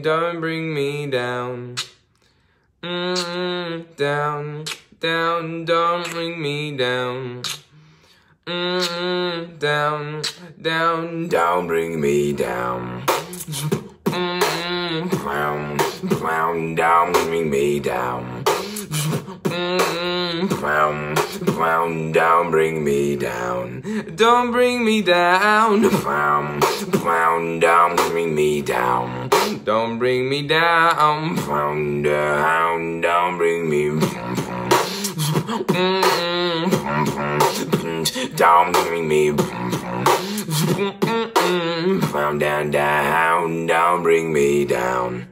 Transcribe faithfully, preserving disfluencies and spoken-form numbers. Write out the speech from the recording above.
don't bring me down. Mm-mm, down, down, don't bring me down. Mm-mm, down, down, don't bring me down. Mm-mm, clown, clown, don't bring me down. Mm-mm, clown, clown, don't bring me down. Don't bring me down. Clown, clown, don't bring me down. Don't bring me down. Clown, down, don't bring me down. Don't bring me down, down, down, don't bring me down.